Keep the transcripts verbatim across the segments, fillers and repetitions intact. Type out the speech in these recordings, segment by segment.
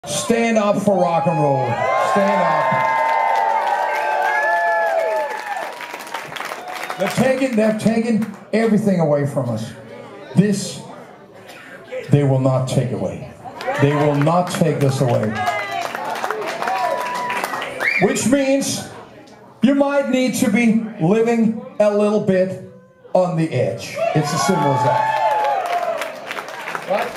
Stand up for rock and roll. Stand up. They've taken, they've taken everything away from us. This, they will not take away. They will not take this away. Which means you might need to be living a little bit on the edge. It's as simple as that. Right?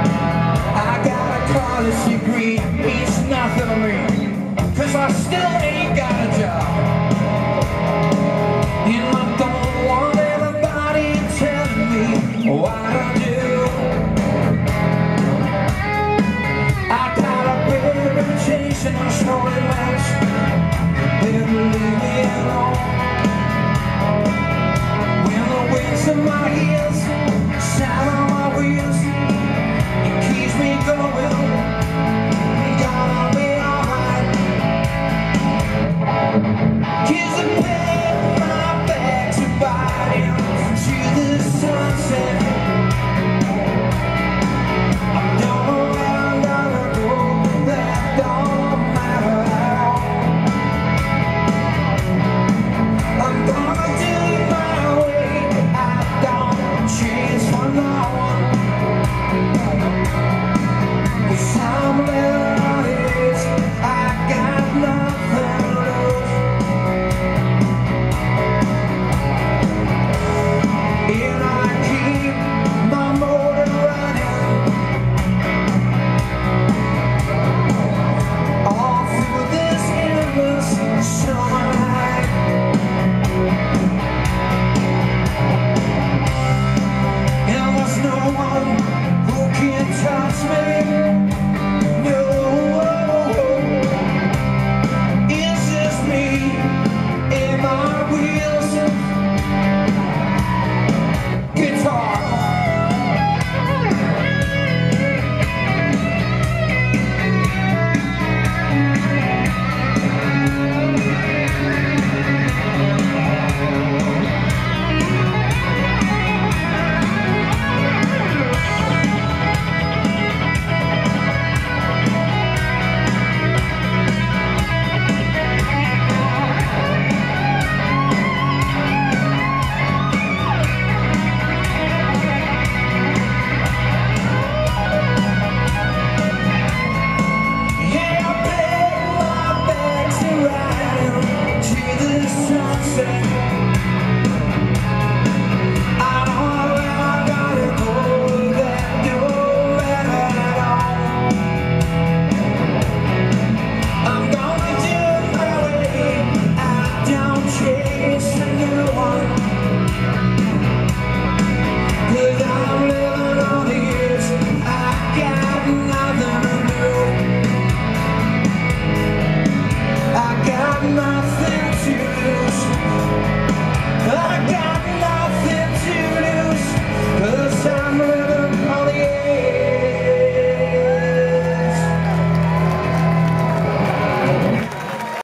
It's nothing to me, 'cause I still ain't